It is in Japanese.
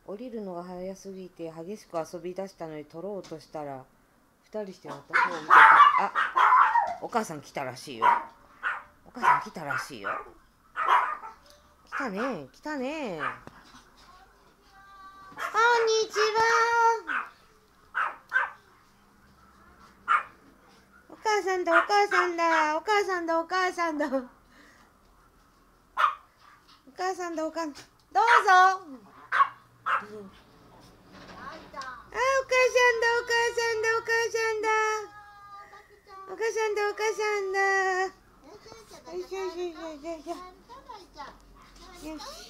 降りるのが早すぎて激しく遊び出したのに取ろうとしたら2人して私を見てた。あ、お母さん来たらしいよ。お母さん来たらしいよ。来たね、来たね。こんにちは。お母さんだ、お母さんだ、お母さんだ、お母さんだ。お母さんだ、お母さん。どうぞ。あ、お母さんだ、お母さんだ、お母さんだ。お母さんだ、お母さんだ。よしよしよしよしよし。よし。